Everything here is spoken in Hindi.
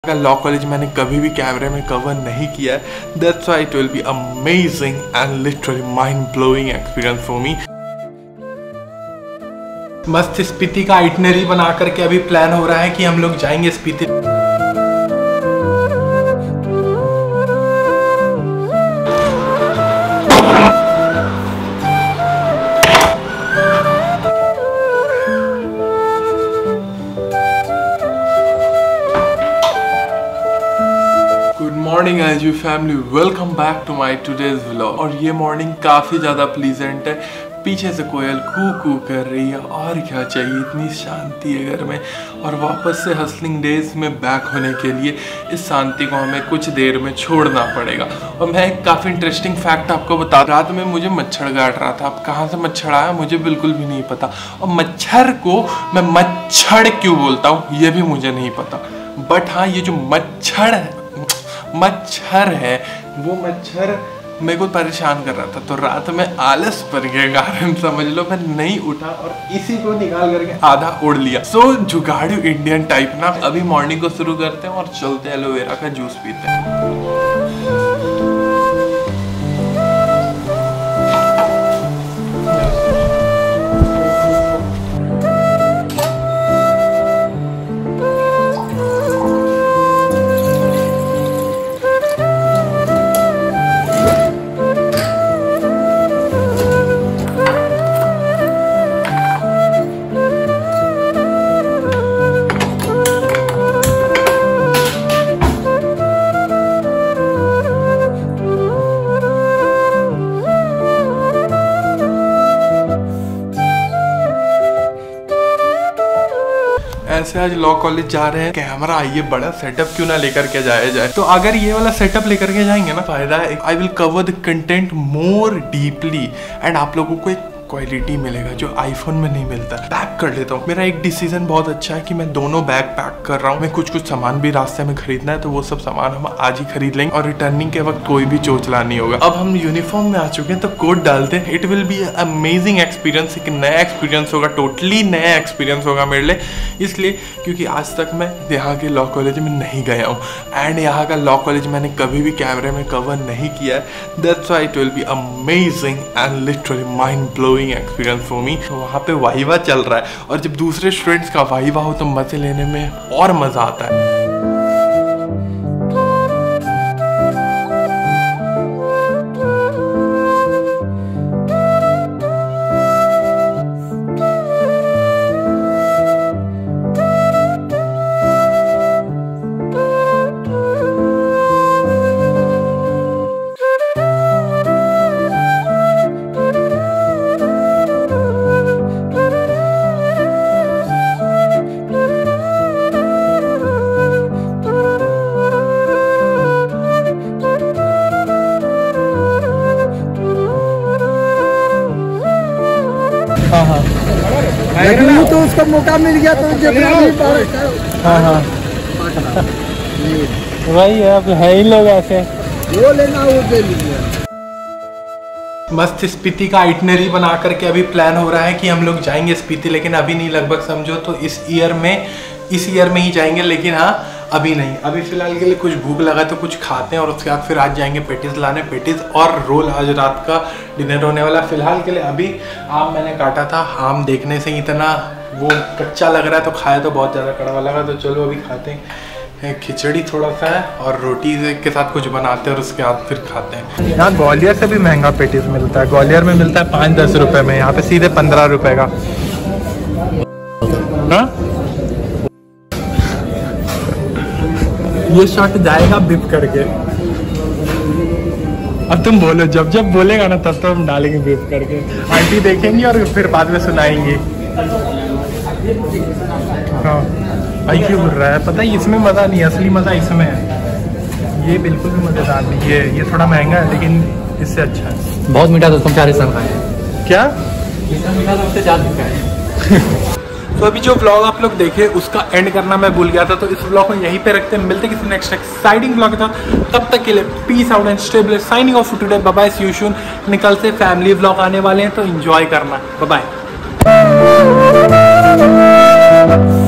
लॉ कॉलेज मैंने कभी भी कैमरे में कवर नहीं किया है। That's why it will be amazing and literally mind blowing experience for me. मस्त स्पीति का आइटनरी बना करके अभी प्लान हो रहा है कि हम लोग जाएंगे Spiti. Morning as you family, welcome back to my today's vlog. और ये मॉर्निंग काफ़ी ज़्यादा प्लीजेंट है। पीछे से कोयल कू कू कर रही है और क्या चाहिए, इतनी शांति है घर में। और वापस से हसलिंग डेज में बैक होने के लिए इस शांति को हमें कुछ देर में छोड़ना पड़ेगा। और मैं एक काफ़ी इंटरेस्टिंग फैक्ट आपको बता, रात में मुझे मच्छर काट रहा था। अब कहाँ से मच्छर आया मुझे बिल्कुल भी नहीं पता। और मच्छर को मैं मच्छर क्यों बोलता हूँ ये भी मुझे नहीं पता। बट हाँ, ये जो मच्छर है वो मच्छर मेरे को परेशान कर रहा था। तो रात में आलस पर के कारण समझ लो मैं नहीं उठा और इसी को निकाल करके आधा उड़ लिया। सो जुगाड़ू इंडियन टाइप ना। अभी मॉर्निंग को शुरू करते हैं और चलते हैं एलोवेरा का जूस पीते हैं। ऐसे आज लॉ कॉलेज जा रहे हैं, कैमरा ये बड़ा सेटअप क्यों ना लेकर के जाया जाए। तो अगर ये वाला सेटअप लेकर के जाएंगे ना, फायदा है I will cover the content more deeply and आप लोगों को एक क्वालिटी मिलेगा जो आईफोन में नहीं मिलता। पैक कर लेता हूँ। मेरा एक डिसीजन बहुत अच्छा है कि मैं दोनों बैग पैक कर रहा हूँ। मैं कुछ सामान भी रास्ते में खरीदना है, तो वो सब सामान हम आज ही खरीद लेंगे और रिटर्निंग के वक्त कोई भी चोचला नहीं होगा। अब हम यूनिफॉर्म में आ चुके हैं तो कोट डालते हैं। It will be amazing experience. एक नया एक्सपीरियंस होगा, टोटली नया एक्सपीरियंस होगा मेरे लिए। इसलिए क्योंकि आज तक मैं यहाँ के लॉ कॉलेज में नहीं गया हूँ एंड यहाँ का लॉ कॉलेज मैंने कभी भी कैमरे में कवर नहीं किया है। That's why it will be amazing and literally mind blowing experience for me. तो वहाँ पे वाइवा चल रहा है और जब दूसरे स्टूडेंट्स का वाइवा हो तो मजे लेने में और मजा आता है। तो उसको मौका मिल गया तो वही है। अब है ही लोग ऐसे, वो लेना वो दे लीजिए। मस्त स्पीति का आइटनरी बना करके अभी प्लान हो रहा है कि हम लोग जाएंगे स्पीति, लेकिन अभी नहीं, लगभग समझो तो इस ईयर में ही जाएंगे। लेकिन हाँ, अभी नहीं। अभी फिलहाल के लिए कुछ भूख लगा तो कुछ खाते हैं और उसके बाद फिर आज जाएंगे पेटीज लाने। पेटीज और रोल आज रात का डिनर होने वाला। फिलहाल के लिए अभी आम मैंने काटा था। आम देखने से इतना वो कच्चा लग रहा है तो खाया तो बहुत ज़्यादा कड़वा लगा। तो चलो अभी खाते हैं। खिचड़ी थोड़ा सा है और रोटी के साथ कुछ बनाते हैं और उसके बाद फिर खाते हैं। यहाँ ग्वालियर से भी महंगा पेटीज मिलता है। ग्वालियर में मिलता है 5-10 रुपये में, यहाँ पे सीधे 15 रुपये का। ये शॉट जाएगा बिप करके। अब तुम बोलो, जब बोलेगा ना तब तो हम डालेंगे बिप करके। आंटी देखेंगी और फिर बाद में सुनाएंगी। हाँ भाई क्यों बोल रहा है, पता है इसमें मज़ा नहीं, असली मज़ा इसमें है। ये बिल्कुल भी मज़ेदार नहीं। ये थोड़ा महंगा है लेकिन इससे अच्छा है। बहुत मीठा दोस्तों, 40 का है क्या? मीठा सबसे ज़्यादा है। तो अभी जो व्लॉग आप लोग देखे उसका एंड करना मैं भूल गया था, तो इस व्लॉग को यहीं पे रखते हैं। मिलते किसी नेक्स्ट एक्साइटिंग व्लॉग था। तब तक के लिए peace out and stay. Signing off today, bye bye, see you soon. निकल से फैमिली व्लॉग आने वाले हैं तो एंजॉय करना। Bye bye.